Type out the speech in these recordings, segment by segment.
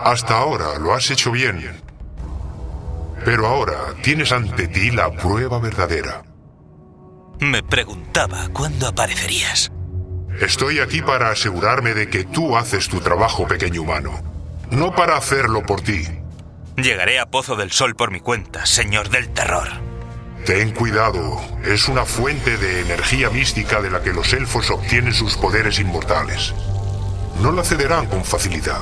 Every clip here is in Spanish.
Hasta ahora lo has hecho bien. Pero ahora tienes ante ti la prueba verdadera. Me preguntaba cuándo aparecerías. Estoy aquí para asegurarme de que tú haces tu trabajo, pequeño humano. No para hacerlo por ti. Llegaré a Pozo del Sol por mi cuenta, señor del terror. Ten cuidado. Es una fuente de energía mística de la que los elfos obtienen sus poderes inmortales. No la cederán con facilidad.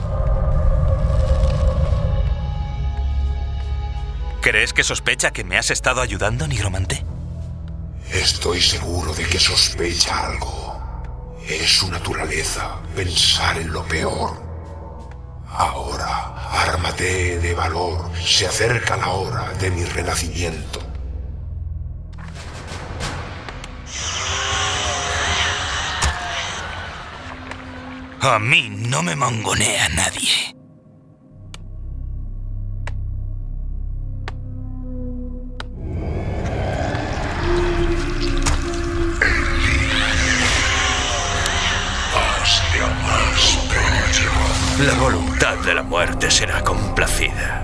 ¿Crees que sospecha que me has estado ayudando, nigromante? Estoy seguro de que sospecha algo. Es su naturaleza pensar en lo peor. Ahora, ármate de valor. Se acerca la hora de mi renacimiento. A mí no me mangonea nadie. La voluntad de la muerte será complacida.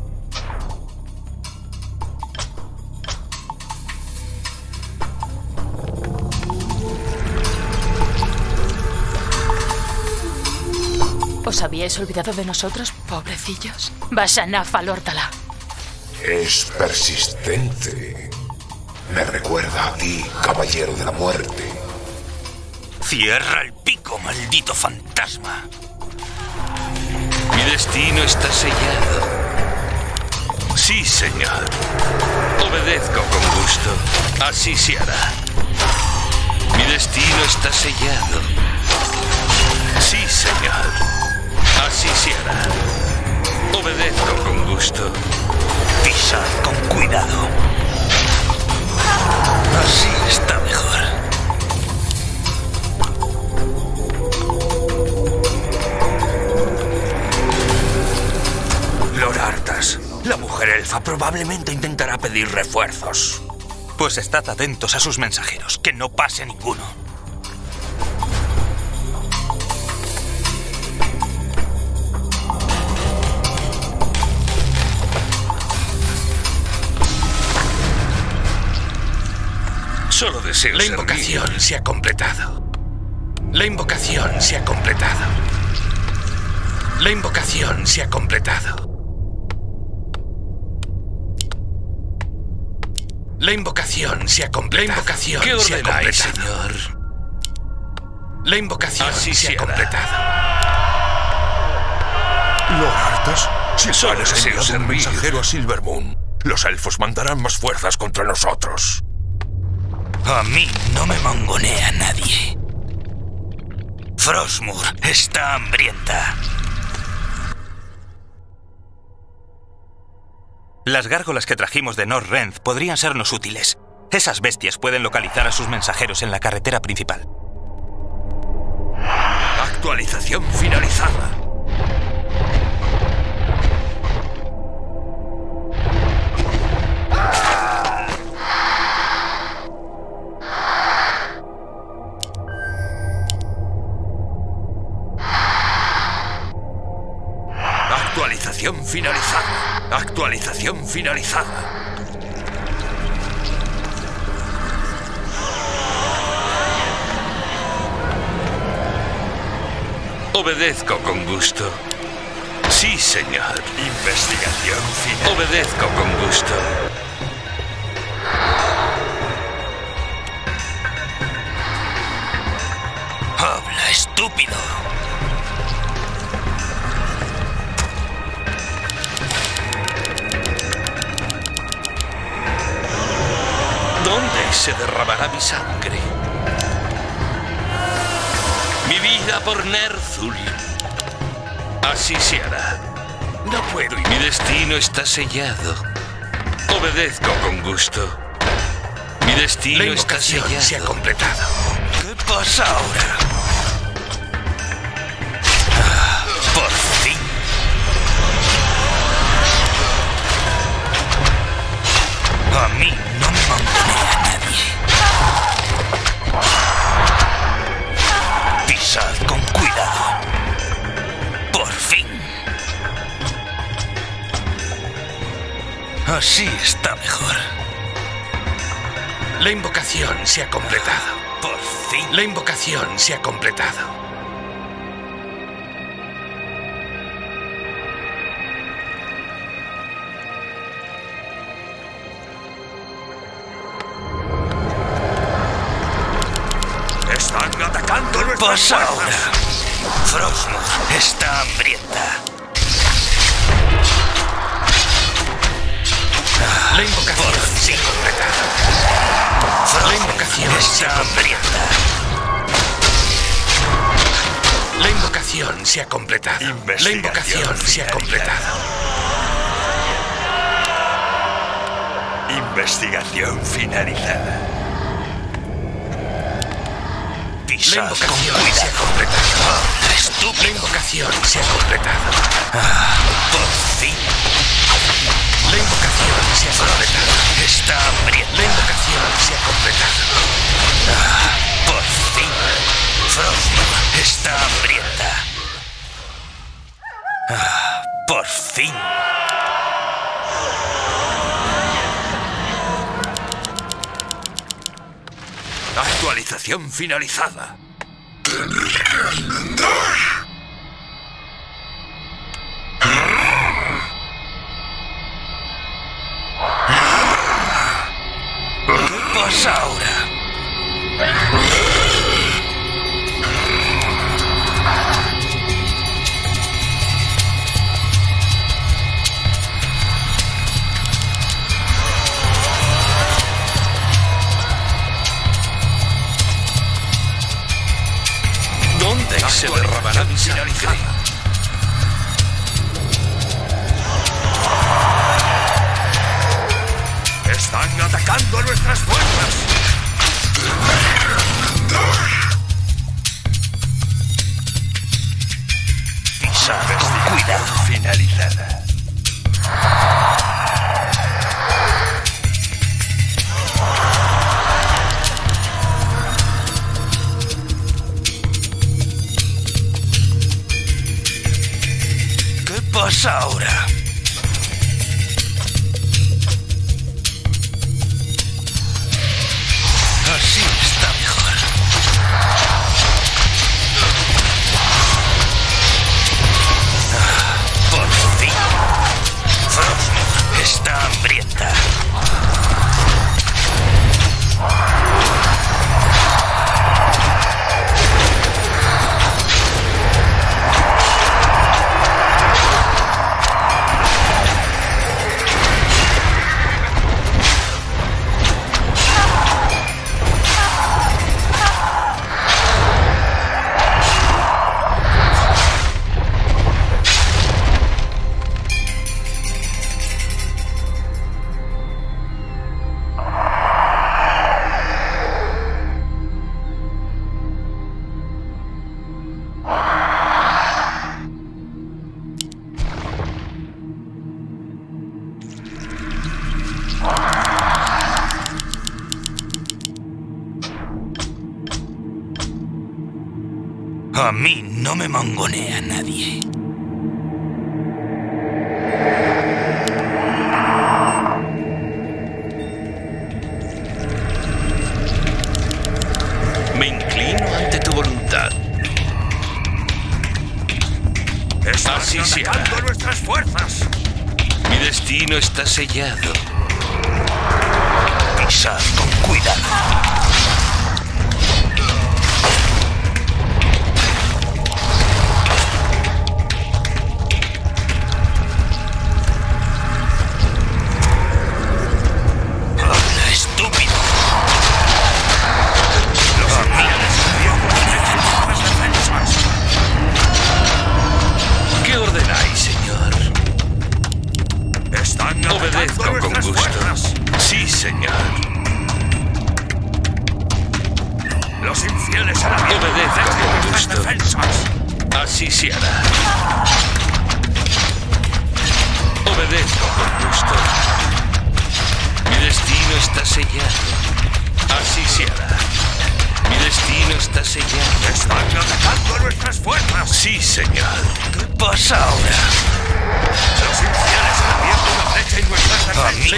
¿Os habíais olvidado de nosotros, pobrecillos? Bashanaf al-Órtala. Es persistente. Me recuerda a ti, caballero de la muerte. Cierra el pico, maldito fantasma. Mi destino está sellado. Sí, señor. Obedezco con gusto. Así se hará. Mi destino está sellado. Sí, señor. Así se hará. Obedezco con gusto. Pisad con cuidado. Así está mejor. Lord Arthas, la mujer elfa probablemente intentará pedir refuerzos. Pues estad atentos a sus mensajeros, que no pase ninguno. Solo deseo La invocación se ha completado. La invocación se ha completado. La invocación se ha completado. La invocación se ha completado. La invocación ¿Qué se ha ordenáis, completado. señor? La invocación Así se se ha hará. completado. Lord Arthas, si Solo sales deseo enviado un servir. mensajero a Silvermoon, los elfos mandarán más fuerzas contra nosotros. A mí no me mangonea nadie. Frostmour está hambrienta. Las gárgolas que trajimos de Northrend podrían sernos útiles. Esas bestias pueden localizar a sus mensajeros en la carretera principal. Actualización finalizada. Actualización finalizada. Actualización finalizada. Obedezco con gusto. Sí, señor. Investigación final. Obedezco con gusto. Habla, estúpido. ¿Dónde se derramará mi sangre? Mi vida por Ner'zhul. Así se hará. No puedo y mi destino está sellado. Obedezco con gusto. Mi destino La está invocación sellado. se ha completado. ¿Qué pasa ahora? Por fin. A mí no me mangonea nadie. Pisad con cuidado. Por fin. Así está mejor. La invocación se ha completado. Por fin. La invocación se ha completado. Están atacando nuestras Pasa fuerzas. ahora. Frostmourne está hambrienta. La invocación se ha completado. La invocación está hambrienta. La invocación se ha completado. La invocación se ha completado. Investigación finalizada. La invocación se ha completado. La invocación se ha completado. Por fin. La invocación se ha completado. Está hambrienta. La invocación se ha completado. Por fin. Frostmourne está hambrienta. Por fin. Actualización finalizada. ¿Qué pasa ahora? ¿Dónde se derramará mi sangre? Están atacando a nuestras fuerzas. Pisad con cuidado. Finalizada. ¿Qué pasa ahora? Así está mejor. Por fin. Frostmourne está hambrienta. A mí no me mangonea nadie. Me inclino ante tu voluntad. Están Así se atacando hará. a nuestras fuerzas. Mi destino está sellado. Pisad con cuidado. ¡Habla, estúpido! Los alemanes han nuestras defensas. ¿Qué ordenáis, señor? Están atacando Obedezco a con nuestras gusto. fuerzas. Sí, señor. Los infieles han abierto Obedezco con nuestras gusto. defensas. Así se hará. Obedezco con gusto. Mi destino está sellado. Así se hará. Mi destino está sellado. Están atacando a nuestras fuerzas. Sí, señor. ¿Qué pasa ahora? Los infieles han abierto una brecha en nuestras A mí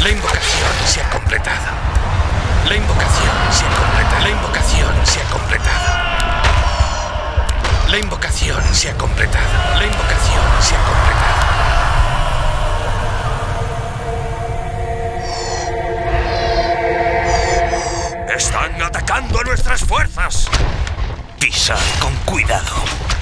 La invocación se ha completado. La invocación se ha completado. La invocación se ha completado. La invocación se ha completado. La invocación se ha completado. ¡Están atacando a nuestras fuerzas! Pisad con cuidado.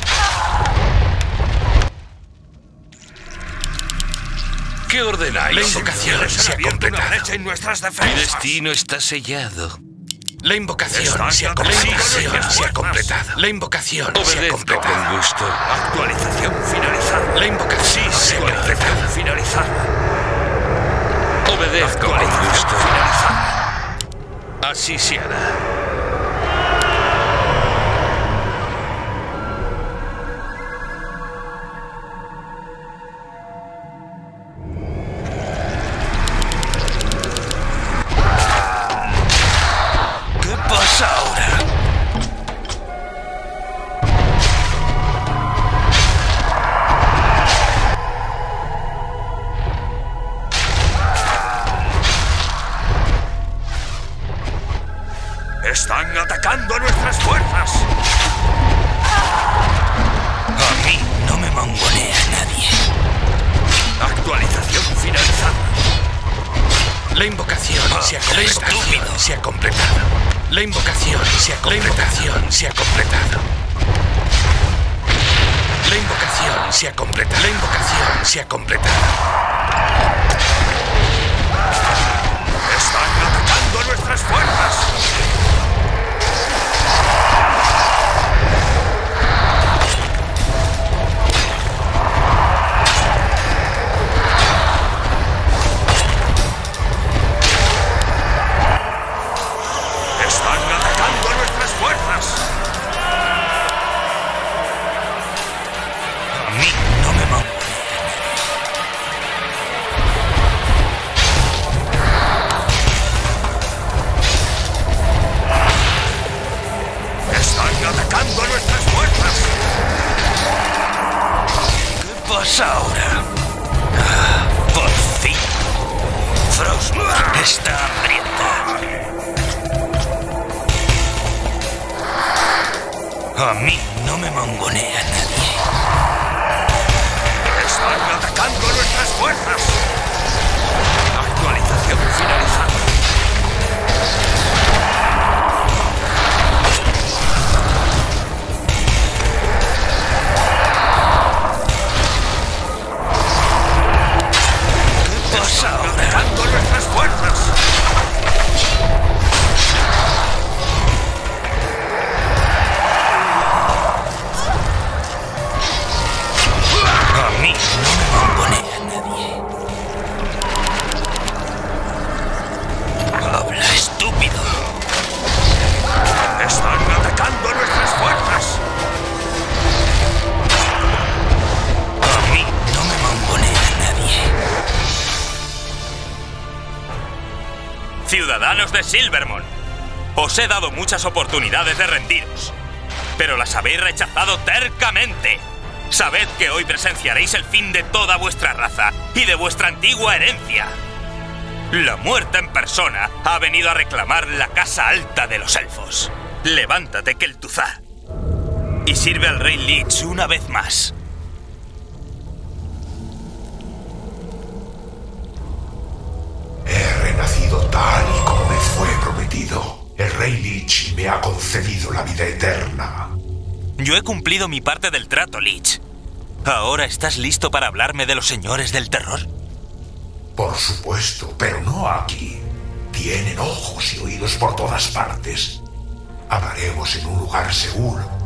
¿Qué ordenáis? La invocación se ha completado. Una brecha en nuestras Mi defensas. destino está sellado. La invocación se ha completado. La invocación se ha Obedezco completado. con gusto. Actualización finalizada. La invocación se ha completado. Actualización finalizada. Obedezco con Actualización gusto. finalizada. Así se hará. ¿Qué pasa ahora? ¡Están atacando a nuestras fuerzas! A mí no me mangonea nadie. Actualización finalizada. La invocación se ha completado. Se ha completado. La invocación se ha completado. La invocación se ha completado. La invocación se ha completado. La invocación se ha completado. ¡Están atacando a nuestras fuerzas! ¡Están atacando a nuestras fuerzas! A mí no me mangonea. ¡Están atacando a nuestras fuerzas! ¿Qué pasa ahora? Por fin. Frostmourne está hambrienta. A mí no me mangonea nadie. ¡Están atacando a nuestras fuerzas! Actualización finalizada. ¿Qué pasa ahora? ¡Atacando a nuestras fuerzas! A mí no me mangonea nadie. Habla, estúpido. ¡Están atacando a nuestras fuerzas! A mí no me mangonea nadie. Ciudadanos de Silvermont, os he dado muchas oportunidades de rendiros, pero las habéis rechazado tercamente. Sabed que hoy presenciaréis el fin de toda vuestra raza y de vuestra antigua herencia. La muerte en persona ha venido a reclamar la casa alta de los elfos. Levántate, Kel'Thuzad, y sirve al rey Lich una vez más. He renacido tal y como me fue prometido. El rey Lich me ha concedido la vida eterna. Yo he cumplido mi parte del trato, Lich. ¿Ahora estás listo para hablarme de los señores del terror? Por supuesto, pero no aquí. Tienen ojos y oídos por todas partes. Hablaremos en un lugar seguro,